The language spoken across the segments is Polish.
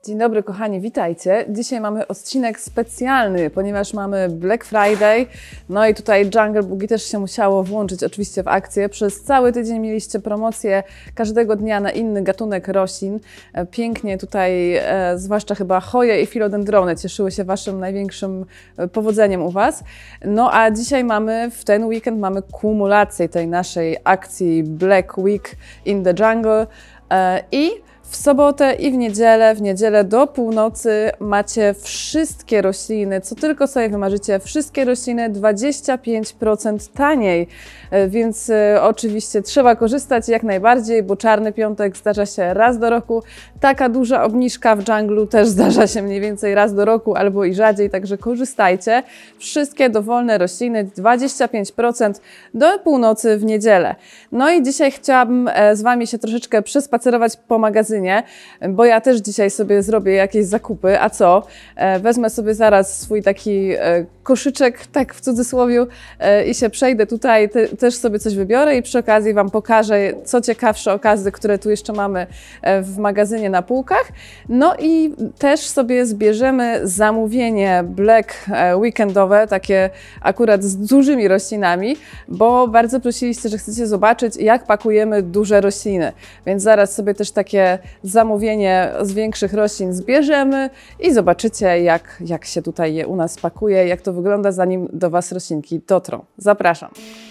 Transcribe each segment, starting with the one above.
Dzień dobry kochani, witajcie. Dzisiaj mamy odcinek specjalny, ponieważ mamy Black Friday. No i tutaj Jungle Boogie też się musiało włączyć oczywiście w akcję. Przez cały tydzień mieliście promocję każdego dnia na inny gatunek roślin. Pięknie tutaj, zwłaszcza chyba choje i filodendrony cieszyły się waszym największym powodzeniem u was. No a dzisiaj w ten weekend mamy kumulację tej naszej akcji Black Week in the Jungle i w sobotę i w niedzielę do północy macie wszystkie rośliny, co tylko sobie wymarzycie, wszystkie rośliny 25% taniej, więc oczywiście trzeba korzystać jak najbardziej, bo Czarny Piątek zdarza się raz do roku, taka duża obniżka w dżunglu też zdarza się mniej więcej raz do roku albo i rzadziej, także korzystajcie. Wszystkie dowolne rośliny 25% do północy w niedzielę. No i dzisiaj chciałabym z Wami się troszeczkę przespacerować po magazynie, bo ja też dzisiaj sobie zrobię jakieś zakupy, a co? Wezmę sobie zaraz swój taki koszyczek, tak w cudzysłowie, i się przejdę tutaj, też sobie coś wybiorę i przy okazji Wam pokażę, co ciekawsze okazy, które tu jeszcze mamy w magazynie na półkach. No i też sobie zbierzemy zamówienie Black Weekendowe, takie akurat z dużymi roślinami, bo bardzo prosiliście, że chcecie zobaczyć, jak pakujemy duże rośliny, więc zaraz sobie też takie zamówienie z większych roślin zbierzemy i zobaczycie, jak się tutaj je u nas pakuje, jak to wygląda, zanim do Was roślinki dotrą. Zapraszam.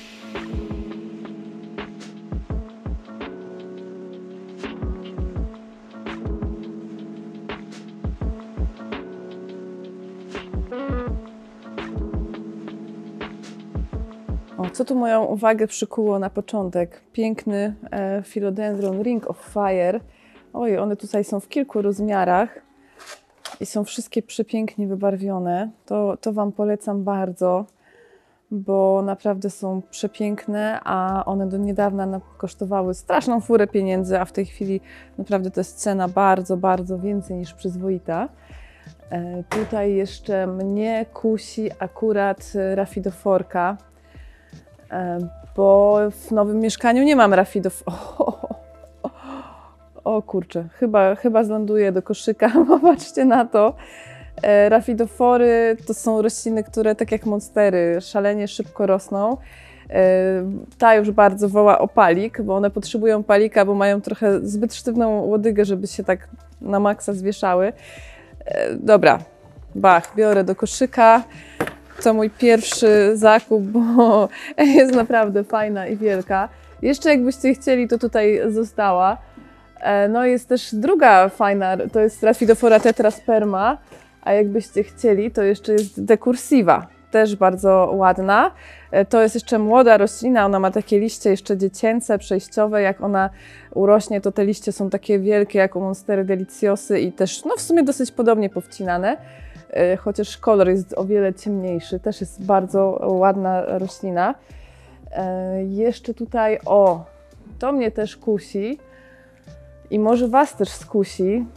O, co tu moją uwagę przykuło na początek? Piękny Philodendron Ring of Fire. Oj, one tutaj są w kilku rozmiarach i są wszystkie przepięknie wybarwione. To Wam polecam bardzo, bo naprawdę są przepiękne, a one do niedawna kosztowały straszną furę pieniędzy, a w tej chwili naprawdę to jest cena bardzo, bardzo więcej niż przyzwoita. Tutaj jeszcze mnie kusi akurat rafidoforka, bo w nowym mieszkaniu nie mam rafidoforka. O kurczę, chyba zląduję do koszyka, popatrzcie na to. Rafidofory to są rośliny, które tak jak monstery szalenie szybko rosną. Ta już bardzo woła o palik, bo one potrzebują palika, bo mają trochę zbyt sztywną łodygę, żeby się tak na maksa zwieszały. Dobra, biorę do koszyka. To mój pierwszy zakup, bo jest naprawdę fajna i wielka. Jeszcze jakbyście chcieli, to tutaj została. No jest też druga fajna, to jest Rhaphidophora tetrasperma, a jakbyście chcieli, to jeszcze jest Decursiva, też bardzo ładna. To jest jeszcze młoda roślina, ona ma takie liście jeszcze dziecięce, przejściowe, jak ona urośnie, to te liście są takie wielkie jak u Monstery deliciosy i też no w sumie dosyć podobnie powcinane, chociaż kolor jest o wiele ciemniejszy, też jest bardzo ładna roślina. Jeszcze tutaj, to mnie też kusi. I może Was też skusi,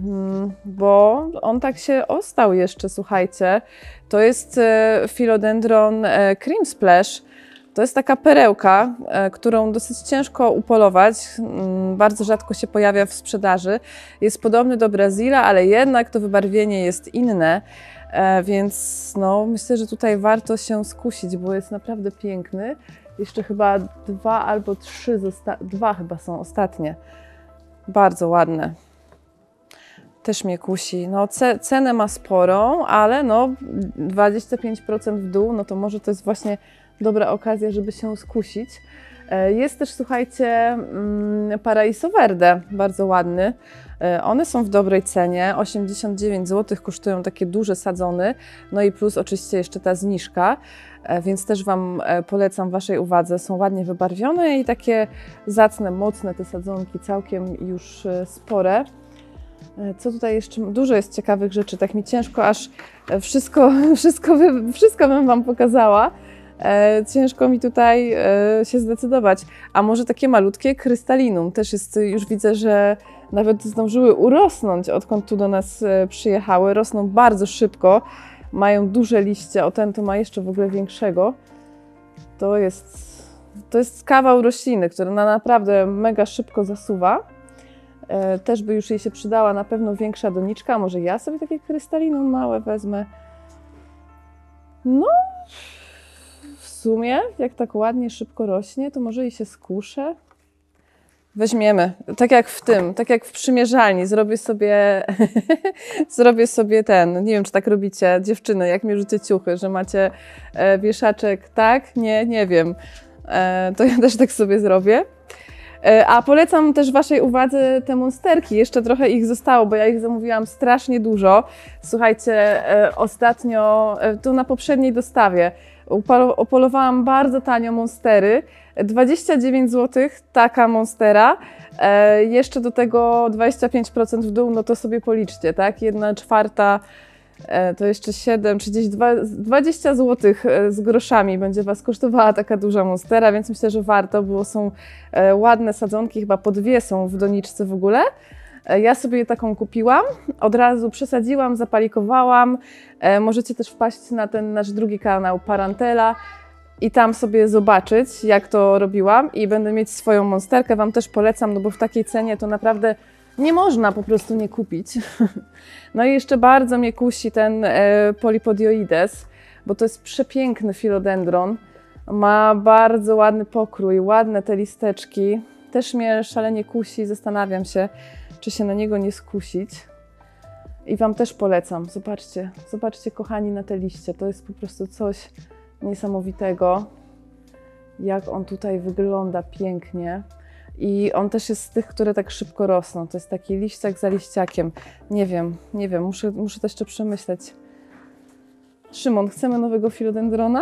bo on tak się ostał jeszcze, słuchajcie. To jest Philodendron Cream Splash. To jest taka perełka, którą dosyć ciężko upolować. Bardzo rzadko się pojawia w sprzedaży. Jest podobny do Brazila, ale jednak to wybarwienie jest inne. Więc no, myślę, że tutaj warto się skusić, bo jest naprawdę piękny. Jeszcze chyba 2 albo 3, 2 chyba są ostatnie. Bardzo ładne. Też mnie kusi. No, cenę ma sporą, ale no 25% w dół, no to może to jest właśnie dobra okazja, żeby się skusić. Jest też, słuchajcie, Paraiso Verde, bardzo ładny. One są w dobrej cenie, 89 zł kosztują takie duże sadzony, no i plus oczywiście jeszcze ta zniżka, więc też Wam polecam Waszej uwadze. Są ładnie wybarwione i takie zacne, mocne te sadzonki, całkiem już spore. Co tutaj jeszcze? Dużo jest ciekawych rzeczy, tak mi ciężko aż wszystko bym Wam pokazała. Ciężko mi tutaj się zdecydować. A może takie malutkie Krystalinum też jest, już widzę, że nawet zdążyły urosnąć, odkąd tu do nas przyjechały. Rosną bardzo szybko, mają duże liście, ten to ma jeszcze w ogóle większego. To jest kawał rośliny, który naprawdę mega szybko zasuwa. Też by już jej się przydała na pewno większa doniczka. Może ja sobie takie krystaliną małe wezmę. No, w sumie, jak tak ładnie, szybko rośnie, to może i się skuszę. Weźmiemy, tak jak w tym, tak jak w przymierzalni, zrobię sobie ten, nie wiem, czy tak robicie, dziewczyny, jak mierzycie ciuchy, że macie wieszaczek, tak? Nie wiem. To ja też tak sobie zrobię. A polecam też Waszej uwadze te monsterki. Jeszcze trochę ich zostało, bo ja ich zamówiłam strasznie dużo. Słuchajcie, ostatnio, tu na poprzedniej dostawie, upolowałam bardzo tanio monstery. 29 zł taka monstera. Jeszcze do tego 25% w dół, no to sobie policzcie, tak? 1/4 to jeszcze 7, czy gdzieś 20 zł z groszami będzie Was kosztowała taka duża monstera, więc myślę, że warto, bo są ładne sadzonki, chyba po 2 są w doniczce w ogóle. Ja sobie taką kupiłam, od razu przesadziłam, zapalikowałam. Możecie też wpaść na ten nasz drugi kanał Parantela i tam sobie zobaczyć, jak to robiłam i będę mieć swoją monsterkę. Wam też polecam, no bo w takiej cenie to naprawdę nie można po prostu nie kupić. No i jeszcze bardzo mnie kusi ten Polypodioides, bo to jest przepiękny filodendron. Ma bardzo ładny pokrój, ładne te listeczki. Też mnie szalenie kusi, zastanawiam się, czy się na niego nie skusić. I Wam też polecam. Zobaczcie kochani na te liście. To jest po prostu coś niesamowitego. Jak on tutaj wygląda pięknie. I on też jest z tych, które tak szybko rosną. To jest taki liściak za liściakiem. Nie wiem, muszę to jeszcze przemyśleć. Szymon, chcemy nowego filodendrona?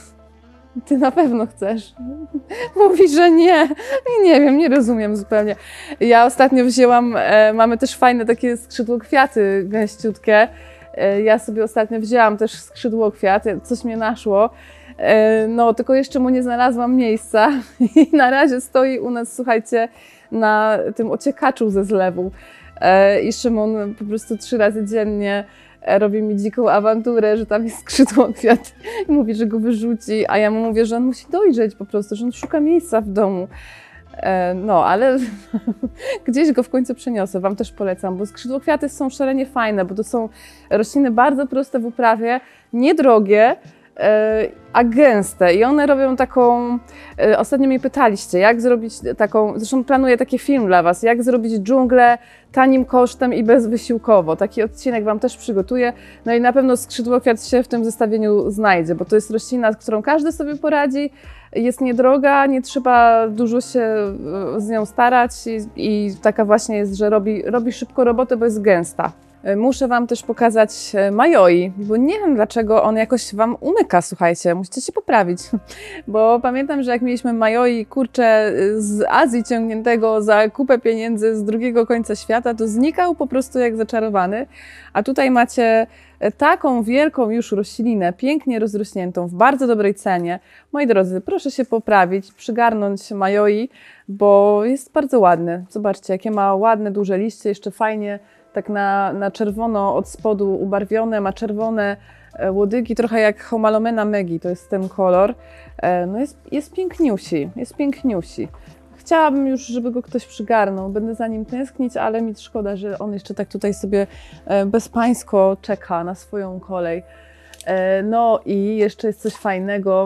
Ty na pewno chcesz. Mówi, że nie. Nie wiem, nie rozumiem zupełnie. Ja ostatnio wzięłam, mamy też fajne takie skrzydłokwiaty gęściutkie. Ja sobie ostatnio wzięłam też skrzydłokwiat, coś mnie naszło. No, tylko jeszcze mu nie znalazłam miejsca i na razie stoi u nas, słuchajcie, na tym ociekaczu ze zlewu. I Szymon po prostu 3 razy dziennie robi mi dziką awanturę, że tam jest skrzydłokwiat i mówi, że go wyrzuci, a ja mu mówię, że on musi dojrzeć po prostu, że on szuka miejsca w domu. No, ale gdzieś go w końcu przeniosę, Wam też polecam, bo skrzydłokwiaty są szalenie fajne, bo to są rośliny bardzo proste w uprawie, niedrogie, a gęste i one robią taką, ostatnio mnie pytaliście, jak zrobić taką, zresztą planuję taki film dla Was, jak zrobić dżunglę tanim kosztem i bezwysiłkowo. Taki odcinek Wam też przygotuję, no i na pewno skrzydłokwiat się w tym zestawieniu znajdzie, bo to jest roślina, z którą każdy sobie poradzi, jest niedroga, nie trzeba dużo się z nią starać i taka właśnie jest, że robi szybko robotę, bo jest gęsta. Muszę Wam też pokazać Mayoi, bo nie wiem dlaczego on jakoś Wam umyka, słuchajcie, musicie się poprawić. Bo pamiętam, że jak mieliśmy Mayoi, kurczę, z Azji ciągniętego za kupę pieniędzy z drugiego końca świata, to znikał po prostu jak zaczarowany. A tutaj macie taką wielką już roślinę, pięknie rozrośniętą, w bardzo dobrej cenie. Moi drodzy, proszę się poprawić, przygarnąć Mayoi, bo jest bardzo ładny. Zobaczcie, jakie ma ładne, duże liście, jeszcze fajnie tak na czerwono od spodu ubarwione, ma czerwone łodygi, trochę jak Homalomena Megi, to jest ten kolor. No jest piękniusi, jest piękniusi. Chciałabym już, żeby go ktoś przygarnął, będę za nim tęsknić, ale mi szkoda, że on jeszcze tak tutaj sobie bezpańsko czeka na swoją kolej. No i jeszcze jest coś fajnego,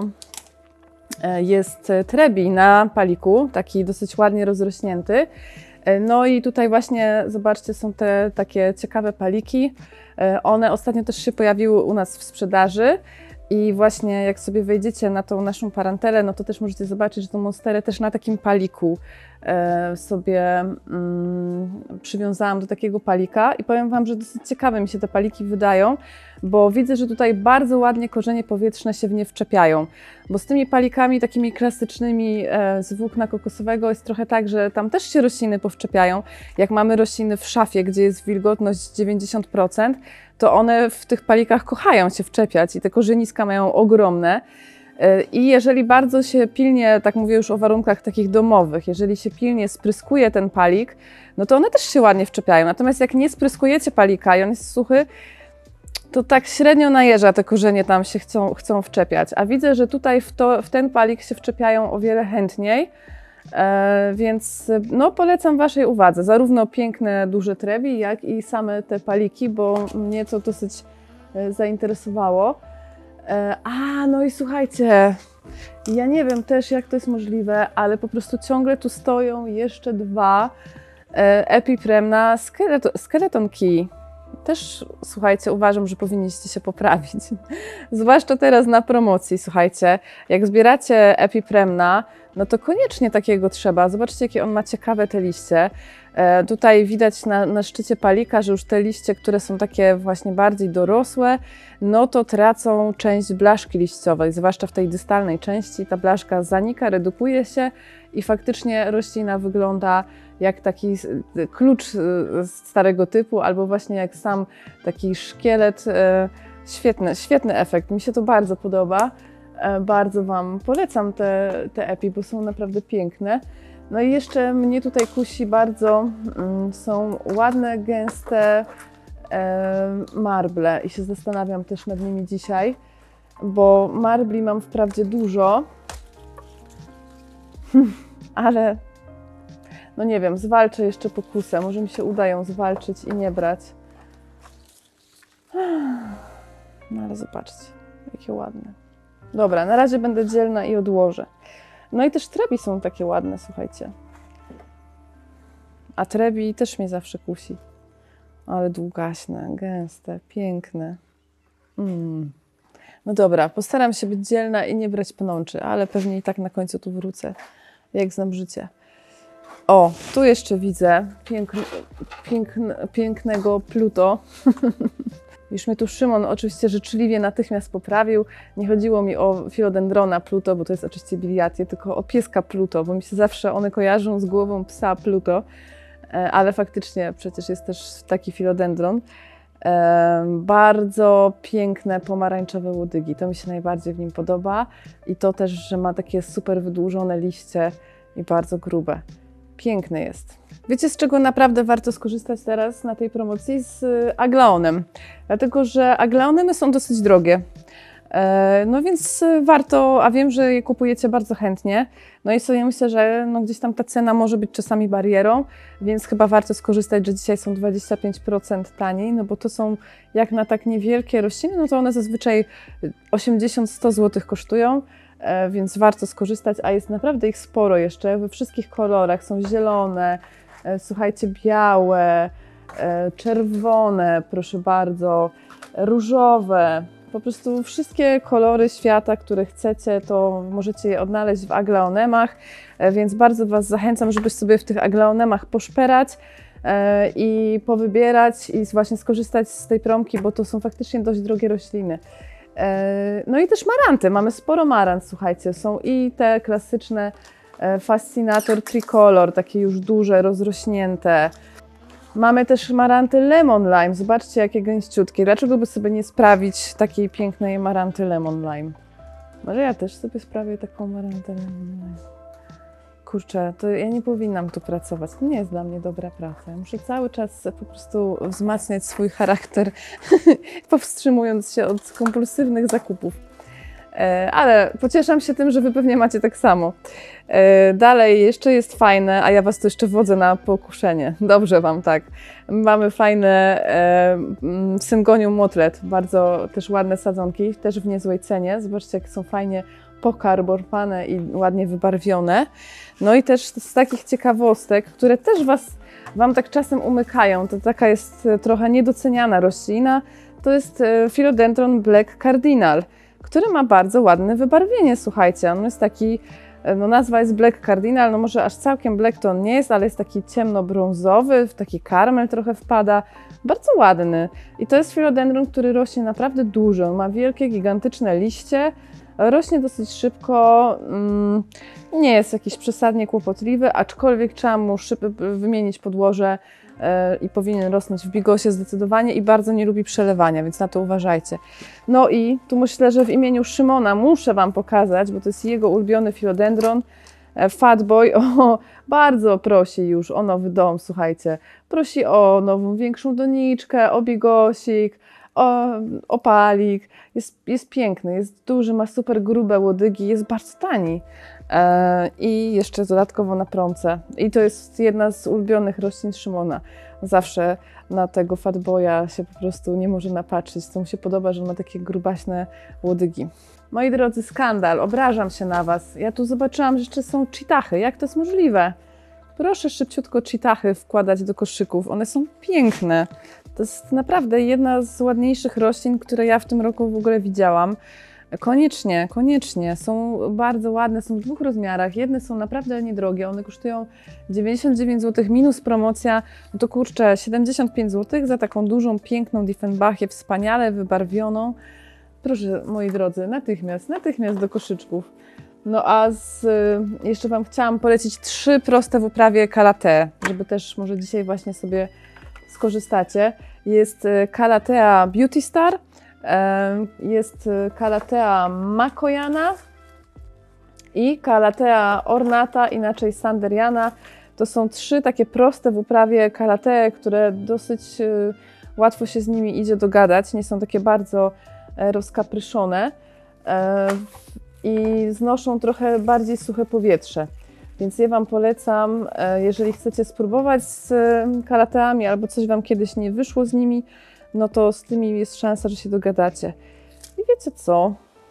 jest trebi na paliku, taki dosyć ładnie rozrośnięty. No i tutaj właśnie, zobaczcie, są te takie ciekawe paliki. One ostatnio też się pojawiły u nas w sprzedaży i właśnie jak sobie wejdziecie na tą naszą parantelę, no to też możecie zobaczyć, że tą monsterę też na takim paliku sobie przywiązałam do takiego palika i powiem Wam, że dosyć ciekawe mi się te paliki wydają, bo widzę, że tutaj bardzo ładnie korzenie powietrzne się w nie wczepiają, bo z tymi palikami takimi klasycznymi z włókna kokosowego jest trochę tak, że tam też się rośliny powczepiają. Jak mamy rośliny w szafie, gdzie jest wilgotność 90%, to one w tych palikach kochają się wczepiać i te korzeniska mają ogromne. I jeżeli bardzo się pilnie, tak mówię już o warunkach takich domowych, jeżeli się pilnie spryskuje ten palik, no to one też się ładnie wczepiają. Natomiast jak nie spryskujecie palika i on jest suchy, to tak średnio na jeża te korzenie tam się chcą wczepiać. A widzę, że tutaj w ten palik się wczepiają o wiele chętniej. Więc no, polecam Waszej uwadze zarówno piękne, duże trewi, jak i same te paliki, bo mnie to dosyć zainteresowało. No i słuchajcie, ja nie wiem też, jak to jest możliwe, ale po prostu ciągle tu stoją jeszcze dwa Epipremna Skeleton Key. Też, słuchajcie, uważam, że powinniście się poprawić. Zwłaszcza teraz na promocji, słuchajcie. Jak zbieracie Epipremna, no to koniecznie takiego trzeba. Zobaczcie, jakie on ma ciekawe te liście. Tutaj widać na szczycie palika, że już te liście, które są takie właśnie bardziej dorosłe, no to tracą część blaszki liściowej, zwłaszcza w tej dystalnej części. Ta blaszka zanika, redukuje się i faktycznie roślina wygląda jak taki klucz starego typu, albo właśnie jak sam taki szkielet. Świetny efekt, mi się to bardzo podoba. Bardzo Wam polecam te epi, bo są naprawdę piękne. No i jeszcze mnie tutaj kusi bardzo, są ładne, gęste marble i się zastanawiam też nad nimi dzisiaj, bo marbli mam wprawdzie dużo, ale no nie wiem, zwalczę jeszcze pokusę, może mi się uda ją zwalczyć i nie brać. No ale zobaczcie, jakie ładne. Dobra, na razie będę dzielna i odłożę. No i też trebi są takie ładne, słuchajcie. A trebi też mnie zawsze kusi. Ale długaśne, gęste, piękne. No dobra, postaram się być dzielna i nie brać pnączy, ale pewnie i tak na końcu tu wrócę, jak znam życie. O, tu jeszcze widzę pięknego Pluto. Już mnie tu Szymon oczywiście życzliwie natychmiast poprawił. Nie chodziło mi o Philodendrona Pluto, bo to jest oczywiście biliatie, tylko o pieska Pluto, bo mi się zawsze one kojarzą z głową psa Pluto. Ale faktycznie przecież jest też taki Philodendron. Bardzo piękne pomarańczowe łodygi, to mi się najbardziej w nim podoba. I to też, że ma takie super wydłużone liście i bardzo grube. Piękny jest. Wiecie, z czego naprawdę warto skorzystać teraz na tej promocji? Z aglaonem. Dlatego, że aglaony są dosyć drogie. No więc warto, a wiem, że je kupujecie bardzo chętnie. No i sobie myślę, że no gdzieś tam ta cena może być czasami barierą, więc chyba warto skorzystać, że dzisiaj są 25% taniej, no bo to są jak na tak niewielkie rośliny, no to one zazwyczaj 80-100 zł kosztują. Więc warto skorzystać, a jest naprawdę ich sporo jeszcze, we wszystkich kolorach, są zielone, słuchajcie, białe, czerwone, proszę bardzo, różowe, po prostu wszystkie kolory świata, które chcecie, to możecie je odnaleźć w aglaonemach, więc bardzo Was zachęcam, żebyś sobie w tych aglaonemach poszperać i powybierać i właśnie skorzystać z tej promki, bo to są faktycznie dość drogie rośliny. No i też maranty, mamy sporo marant, słuchajcie, są i te klasyczne Fascinator Tricolor, takie już duże, rozrośnięte. Mamy też maranty Lemon Lime, zobaczcie jakie gęściutkie, dlaczego by sobie nie sprawić takiej pięknej maranty Lemon Lime? Może ja też sobie sprawię taką marantę Lemon Lime. Kurczę, to ja nie powinnam tu pracować, to nie jest dla mnie dobra praca. Ja muszę cały czas po prostu wzmacniać swój charakter, powstrzymując się od kompulsywnych zakupów. Ale pocieszam się tym, że Wy pewnie macie tak samo. Dalej jeszcze jest fajne, a ja Was tu jeszcze wodzę na pokuszenie. Dobrze Wam tak. Mamy fajne Syngonium Motlet, bardzo też ładne sadzonki, też w niezłej cenie. Zobaczcie, jak są fajnie pokarborfane i ładnie wybarwione. No i też z takich ciekawostek, które też Wam tak czasem umykają, to taka jest trochę niedoceniana roślina, to jest Philodendron Black Cardinal, który ma bardzo ładne wybarwienie, słuchajcie. On jest taki, no nazwa jest Black Cardinal, no może aż całkiem black to on nie jest, ale jest taki ciemnobrązowy, w taki karmel trochę wpada, bardzo ładny. I to jest Philodendron, który rośnie naprawdę dużo, on ma wielkie, gigantyczne liście, rośnie dosyć szybko, nie jest jakiś przesadnie kłopotliwy, aczkolwiek trzeba mu wymienić podłoże i powinien rosnąć w bigosie zdecydowanie i bardzo nie lubi przelewania, więc na to uważajcie. No i tu myślę, że w imieniu Szymona muszę Wam pokazać, bo to jest jego ulubiony Philodendron, Fatboy, bardzo prosi już o nowy dom, słuchajcie. Prosi o nową, większą doniczkę, o bigosik, o palik. Jest piękny, jest duży, ma super grube łodygi, jest bardzo tani. i jeszcze dodatkowo na promce. I to jest jedna z ulubionych roślin Szymona. Zawsze na tego fatboya się po prostu nie może napatrzeć. To mu się podoba, że on ma takie grubaśne łodygi. Moi drodzy, skandal, obrażam się na Was. Ja tu zobaczyłam, że jeszcze są cheetachy. Jak to jest możliwe? Proszę szybciutko cheetachy wkładać do koszyków. One są piękne. To jest naprawdę jedna z ładniejszych roślin, które ja w tym roku w ogóle widziałam. Koniecznie, koniecznie. Są bardzo ładne, są w dwóch rozmiarach. Jedne są naprawdę niedrogie, one kosztują 99 zł minus promocja. No to kurczę, 75 zł za taką dużą, piękną Diefenbachię, wspaniale wybarwioną. Proszę, moi drodzy, natychmiast do koszyczków. No a jeszcze Wam chciałam polecić 3 proste w uprawie Calathea, żeby też może dzisiaj właśnie sobie skorzystacie. Jest Calathea Beauty Star, jest Calathea Makojana i Calathea Ornata, inaczej Sanderiana. To są 3 takie proste w uprawie Calathea, które dosyć łatwo się z nimi idzie dogadać. Nie są takie bardzo rozkapryszone i znoszą trochę bardziej suche powietrze. Więc ja Wam polecam, jeżeli chcecie spróbować z Calatheami albo coś Wam kiedyś nie wyszło z nimi, no to z tymi jest szansa, że się dogadacie. I wiecie co?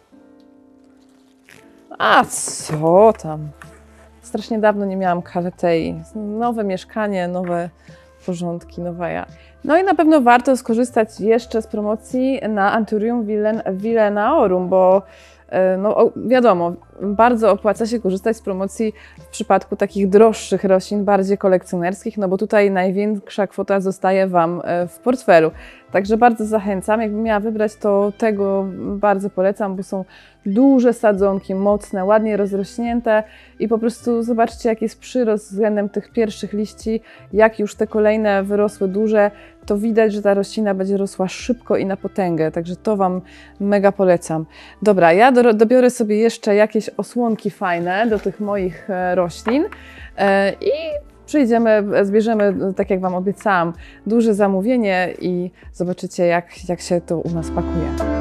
A co tam? Strasznie dawno nie miałam Calathei. Nowe mieszkanie, nowe porządki, nowa ja. No i na pewno warto skorzystać jeszcze z promocji na Anthurium villenaorum, bo no wiadomo, bardzo opłaca się korzystać z promocji w przypadku takich droższych roślin, bardziej kolekcjonerskich, no bo tutaj największa kwota zostaje Wam w portfelu. Także bardzo zachęcam, jakbym miała wybrać, to tego bardzo polecam, bo są duże sadzonki, mocne, ładnie rozrośnięte i po prostu zobaczcie, jaki jest przyrost względem tych pierwszych liści, jak już te kolejne wyrosły duże, to widać, że ta roślina będzie rosła szybko i na potęgę, także to Wam mega polecam. Dobra, ja dobiorę sobie jeszcze jakieś osłonki fajne do tych moich roślin i zbierzemy, tak jak Wam obiecałam, duże zamówienie i zobaczycie, jak się to u nas pakuje.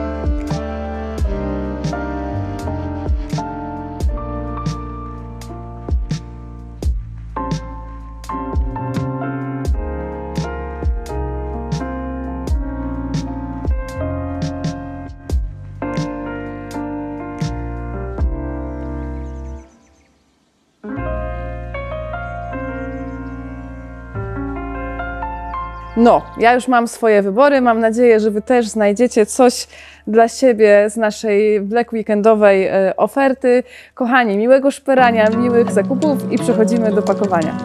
No, ja już mam swoje wybory. Mam nadzieję, że Wy też znajdziecie coś dla siebie z naszej Black Weekendowej oferty. Kochani, miłego szperania, miłych zakupów i przechodzimy do pakowania.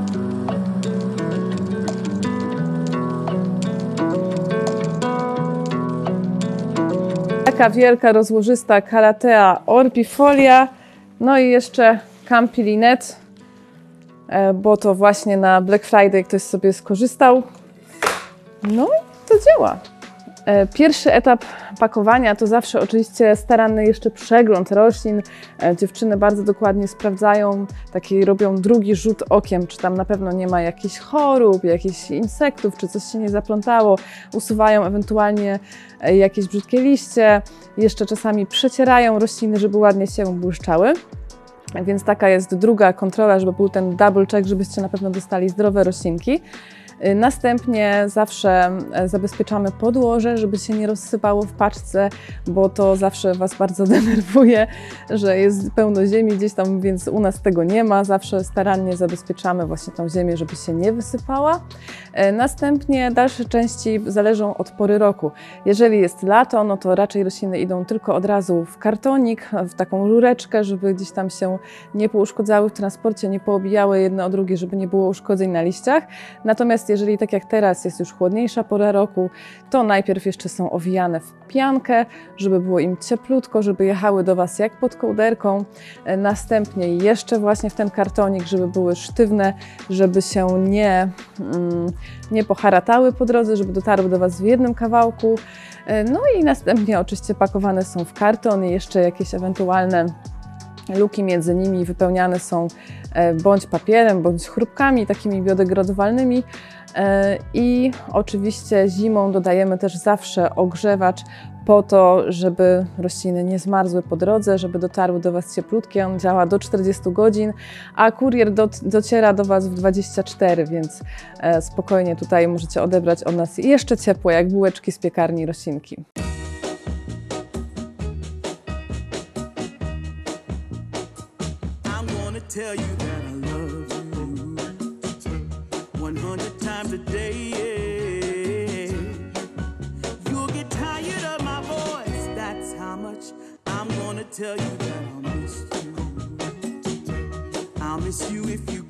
Taka wielka, rozłożysta Calathea orbifolia. No i jeszcze Campylinet, bo to właśnie na Black Friday ktoś sobie skorzystał. No i to działa. Pierwszy etap pakowania to zawsze oczywiście staranny jeszcze przegląd roślin. Dziewczyny bardzo dokładnie sprawdzają, robią drugi rzut okiem, czy tam na pewno nie ma jakichś chorób, jakichś insektów, czy coś się nie zaplątało. Usuwają ewentualnie jakieś brzydkie liście. Jeszcze czasami przecierają rośliny, żeby ładnie się błyszczały. Więc taka jest druga kontrola, żeby był ten double check, żebyście na pewno dostali zdrowe roślinki. Następnie zawsze zabezpieczamy podłoże, żeby się nie rozsypało w paczce, bo to zawsze Was bardzo denerwuje, że jest pełno ziemi gdzieś tam, więc u nas tego nie ma. Zawsze starannie zabezpieczamy właśnie tą ziemię, żeby się nie wysypała. Następnie dalsze części zależą od pory roku. Jeżeli jest lato, no to raczej rośliny idą tylko od razu w kartonik, w taką rureczkę, żeby gdzieś tam się nie pouszkodzały w transporcie, nie poobijały jedno o drugie, żeby nie było uszkodzeń na liściach. Natomiast jeżeli tak jak teraz jest już chłodniejsza pora roku, to najpierw jeszcze są owijane w piankę, żeby było im cieplutko, żeby jechały do Was jak pod kołderką. Następnie jeszcze właśnie w ten kartonik, żeby były sztywne, żeby się nie poharatały po drodze, żeby dotarły do Was w jednym kawałku. No i następnie oczywiście pakowane są w karton i jeszcze jakieś ewentualne Luki między nimi wypełniane są bądź papierem, bądź chrupkami takimi biodegradowalnymi. I oczywiście zimą dodajemy też zawsze ogrzewacz po to, żeby rośliny nie zmarzły po drodze, żeby dotarły do Was cieplutkie. On działa do 40 godzin, a kurier dociera do Was w 24, więc spokojnie tutaj możecie odebrać od nas jeszcze ciepłe, jak bułeczki z piekarni roślinki. Tell you that I love you 100 times a day, yeah. You'll get tired of my voice, that's how much I'm gonna tell you that I'll miss you. I'll miss you if you